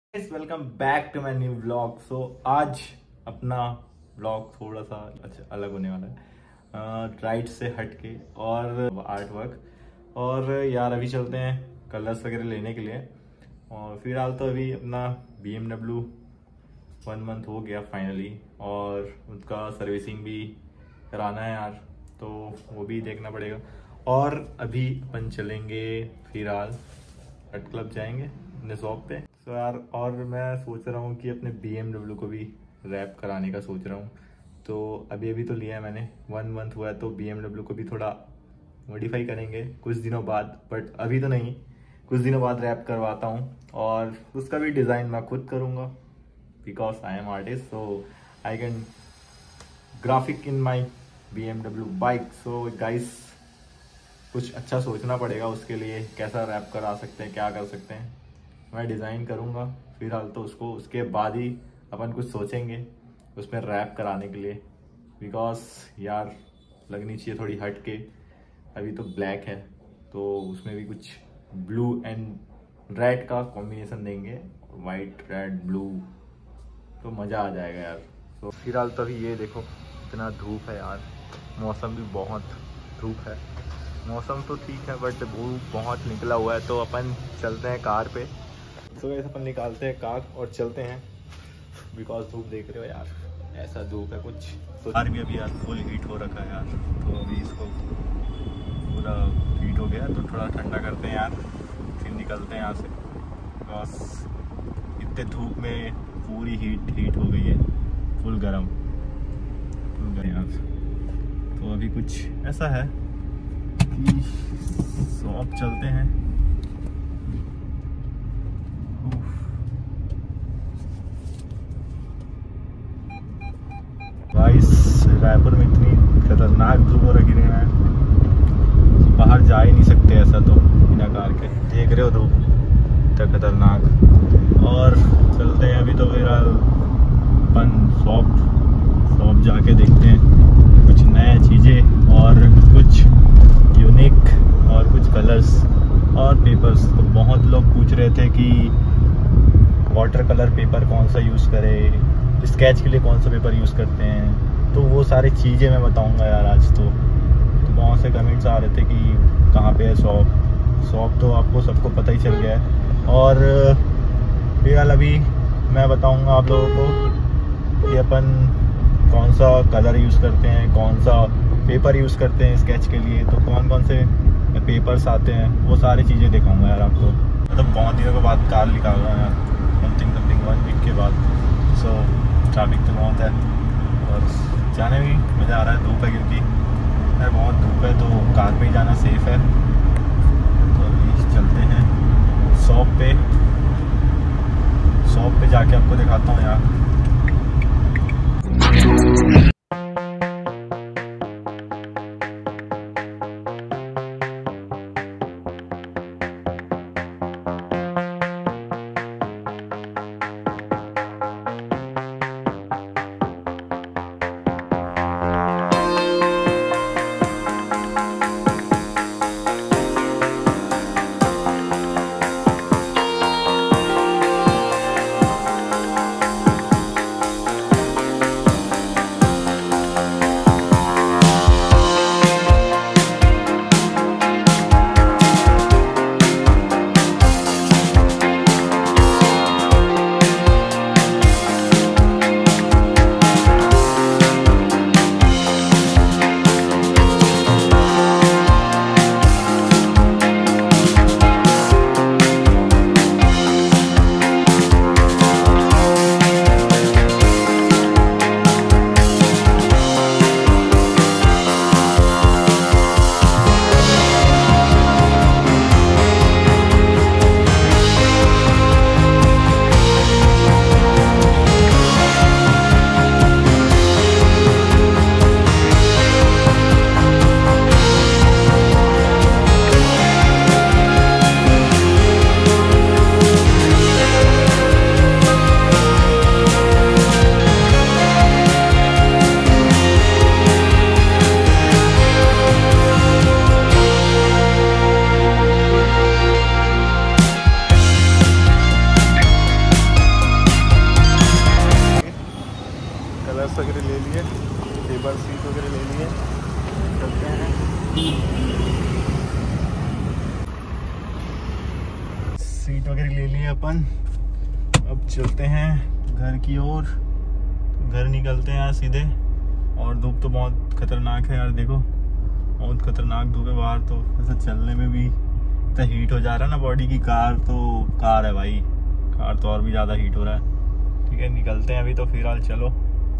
Welcome back to my new vlog. So आज अपना vlog थोड़ा सा अच्छा अलग होने वाला है, राइड से हटके और आर्ट वर्क। और यार अभी चलते हैं कलर्स वगैरह लेने के लिए। और फिलहाल तो अभी अपना BMW 1 मंथ हो गया फाइनली, और उसका सर्विसिंग भी कराना है यार, तो वो भी देखना पड़ेगा। और अभी अपन चलेंगे फिलहाल हट क्लब जाएंगे अपने शॉप पे। तो यार और मैं सोच रहा हूँ कि अपने BMW को भी रैप कराने का सोच रहा हूँ। तो अभी अभी तो लिया है मैंने, 1 मंथ हुआ है, तो BMW को भी थोड़ा मॉडिफाई करेंगे कुछ दिनों बाद, बट अभी तो नहीं, कुछ दिनों बाद रैप करवाता हूँ। और उसका भी डिज़ाइन मैं खुद करूँगा because I am artist, so I can graphic in my BMW bike. So guys कुछ अच्छा सोचना पड़ेगा उसके लिए, कैसा रैप करा सकते हैं, क्या कर सकते हैं। मैं डिज़ाइन करूँगा फिलहाल तो उसको, उसके बाद ही अपन कुछ सोचेंगे उसमें रैप कराने के लिए। बिकॉज यार लगनी चाहिए थोड़ी हट के। अभी तो ब्लैक है, तो उसमें भी कुछ ब्लू एंड रेड का कॉम्बिनेशन देंगे, वाइट रेड ब्लू, तो मज़ा आ जाएगा यार। तो फिलहाल तो अभी ये देखो इतना धूप है यार, मौसम भी बहुत धूप है। मौसम तो ठीक है बट धूप बहुत निकला हुआ है, तो अपन चलते हैं कार पे। तो वैसे अपन निकालते हैं कार और चलते हैं, बिकॉज धूप देख रहे हो यार, ऐसा धूप है कुछ। तो कार भी अभी यार फुल हीट हो रखा है यार, तो अभी इसको पूरा हीट हो गया, तो थोड़ा ठंडा करते हैं यार, फिर निकलते हैं यहाँ से। बिकॉज इतने धूप में पूरी हीट हो गई है, फुल गर्म यार। तो अभी कुछ ऐसा है कि शॉप चलते हैं। गाइस रायपुर में इतनी खतरनाक धूप हो रखी है, बाहर जा ही नहीं सकते ऐसा तो बिना कार के। देख रहे हो धूप इतना खतरनाक। और चलते हैं अभी तो फिर अपन शॉप जाके देखते हैं कुछ नए चीज़ें और कुछ यूनिक और कुछ कलर्स और पेपर्स। तो बहुत लोग पूछ रहे थे कि वाटर कलर पेपर कौन सा यूज़ करें, स्केच के लिए कौन सा पेपर यूज़ करते हैं, तो वो सारी चीज़ें मैं बताऊंगा यार आज। तो बहुत से कमेंट्स आ रहे थे कि कहाँ पे है शॉप तो आपको सबको पता ही चल गया है। और फिलहाल अभी मैं बताऊंगा आप लोगों को कि अपन कौन सा कलर यूज़ करते हैं, कौन सा पेपर यूज़ करते हैं स्केच के लिए, तो कौन से पेपर्स आते हैं, वो सारी चीज़ें दिखाऊंगा यार आपको। मतलब बहुत दिनों के बाद कार निकाल रहा हूँ यार, समथिंग 1 वीक के बाद। सो ट्रैफिक तो बहुत है और जाने में मज़ा आ रहा है। धूप है क्योंकि यार बहुत धूप है, तो कार में ही जाना सेफ़ है। तो अभी चलते हैं शॉप पे जाके आपको दिखाता हूँ यार। सीट वगैरह ले लिए अपन। अब चलते हैं घर की ओर। घर निकलते हैं यार सीधे। और धूप तो बहुत खतरनाक है यार, देखो बहुत खतरनाक धूप है बाहर। तो ऐसा चलने में भी इतना हीट हो जा रहा है ना बॉडी की। कार है भाई, कार तो और भी ज़्यादा हीट हो रहा है। ठीक है, निकलते हैं अभी तो फिलहाल चलो।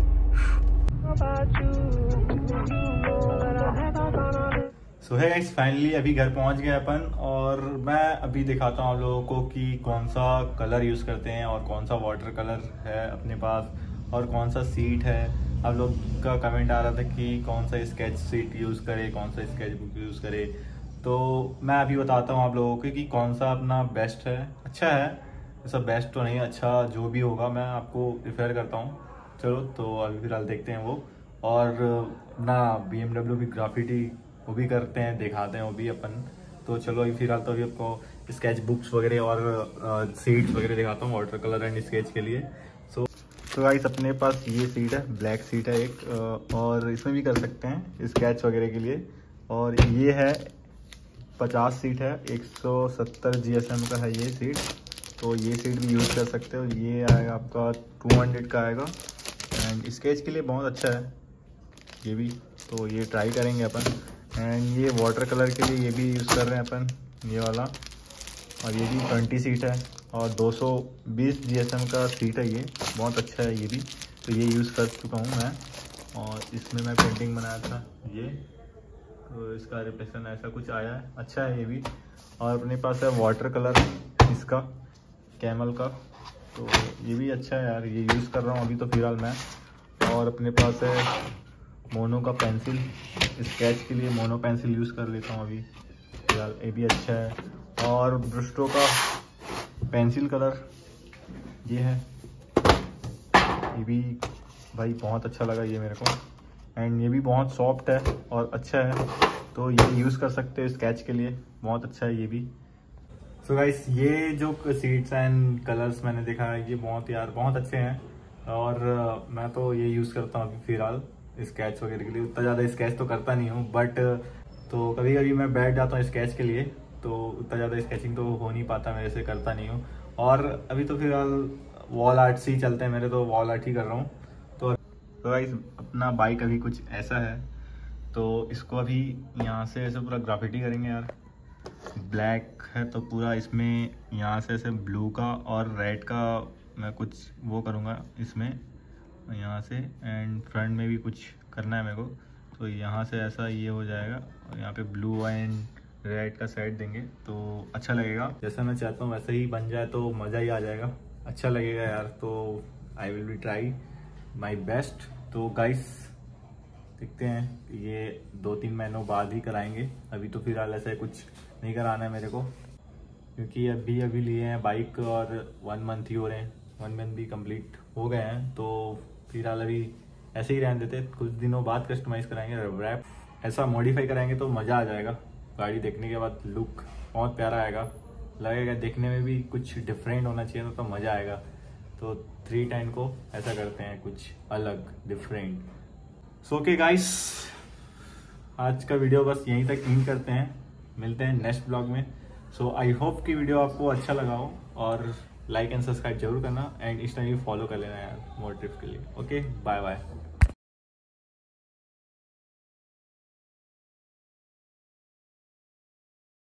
सो है गाइस, फाइनली अभी घर पहुंच गए अपन। और मैं अभी दिखाता हूँ आप लोगों को कि कौन सा कलर यूज़ करते हैं और कौन सा वाटर कलर है अपने पास और कौन सा सीट है। आप लोग का कमेंट आ रहा था कि कौन सा स्केच सीट यूज़ करे, कौन सा स्केच बुक यूज़ करे। तो मैं अभी बताता हूँ आप लोगों को कि कौन सा अपना बेस्ट है। अच्छा है, ऐसा बेस्ट तो नहीं, अच्छा जो भी होगा मैं आपको प्रिफेयर करता हूँ। चलो तो अभी फिलहाल देखते हैं वो। और अपना BMW की ग्राफिटी वो भी करते हैं, दिखाते हैं वो भी अपन। तो चलो अभी फिलहाल तो अभी आपको स्केच बुक्स वगैरह और सीट्स वगैरह दिखाता हूँ वाटर कलर एंड स्केच के लिए। तो गाइस अपने पास ये सीट है, ब्लैक सीट है एक, और इसमें भी कर सकते हैं स्केच वगैरह के लिए। और ये है 50 सीट है, 170 GSM का है ये सीट। तो ये सीट भी यूज़ कर सकते हो। ये आएगा आपका 200 का आएगा। एंड स्केच के लिए बहुत अच्छा है ये भी, तो ये ट्राई करेंगे अपन। एंड ये वाटर कलर के लिए ये भी यूज़ कर रहे हैं अपन, ये वाला। और ये भी 20 सीट है और 220 GSM का सीट है ये, बहुत अच्छा है ये भी। तो ये यूज़ कर चुका हूँ मैं, और इसमें मैं पेंटिंग बनाया था ये। तो इसका रिफ्लेक्शन ऐसा कुछ आया है, अच्छा है ये भी। और अपने पास है वाटर कलर इसका, कैमल का। तो ये भी अच्छा है यार, ये यूज़ कर रहा हूँ अभी तो फिलहाल मैं। और अपने पास है मोनो का पेंसिल, स्केच के लिए मोनो पेंसिल यूज़ कर लेता हूँ अभी फिलहाल, ये भी अच्छा है। और ब्रस्टो का पेंसिल कलर ये है, ये भी भाई बहुत अच्छा लगा ये मेरे को। एंड ये भी बहुत सॉफ्ट है और अच्छा है, तो ये यूज़ कर सकते हो स्केच के लिए, बहुत अच्छा है ये भी। सो गाइस ये जो सीट्स एंड कलर्स मैंने देखा है ये बहुत अच्छे हैं। और मैं तो ये यूज़ करता हूँ अभी फिलहाल स्केच वगैरह के लिए। उतना ज़्यादा स्केच तो करता नहीं हूँ, बट तो कभी कभी मैं बैठ जाता हूँ स्केच के लिए। तो उतना ज़्यादा स्केचिंग तो हो नहीं पाता मेरे से, करता नहीं हूँ। और अभी तो फिलहाल वॉल आर्ट्स ही चलते हैं मेरे, तो वॉल आर्ट ही कर रहा हूँ। तो गाइस अपना बाइक अभी कुछ ऐसा है, तो इसको अभी यहाँ से ऐसे पूरा ग्राफिटी करेंगे यार। ब्लैक है तो पूरा इसमें यहाँ से ऐसे ब्लू का और रेड का मैं कुछ वो करूँगा इसमें यहाँ से। एंड फ्रंट में भी कुछ करना है मेरे को, तो यहाँ से ऐसा ये हो जाएगा। और यहाँ पे ब्लू एंड रेड का सेट देंगे तो अच्छा लगेगा। जैसा मैं चाहता हूँ वैसा ही बन जाए तो मज़ा ही आ जाएगा, अच्छा लगेगा यार। तो I will be try my best. तो गाइस देखते हैं, ये 2-3 महीनों बाद ही कराएंगे। अभी तो फिलहाल ऐसा कुछ नहीं कराना है मेरे को, क्योंकि अभी लिए हैं बाइक और 1 मंथ ही हो रहे हैं, 1 मंथ भी कंप्लीट हो गए हैं। तो फिलहाल अभी ऐसे ही रहने देते, कुछ दिनों बाद कस्टमाइज़ कराएंगे, रैप ऐसा मॉडिफाई कराएंगे तो मज़ा आ जाएगा। गाड़ी देखने के बाद लुक बहुत प्यारा आएगा, लगेगा देखने में भी कुछ डिफरेंट होना चाहिए तो मज़ा आएगा। तो 310 को ऐसा करते हैं कुछ अलग डिफरेंट। सो ओके गाइस, आज का वीडियो बस यहीं तक एंड करते हैं, मिलते हैं नेक्स्ट ब्लॉग में। सो आई होप कि वीडियो आपको अच्छा लगा हो, और लाइक एंड सब्सक्राइब जरूर करना। एंड इंस्टाग्राम फॉलो कर लेना यार मोर ट्रिप्स के लिए। Okay bye bye.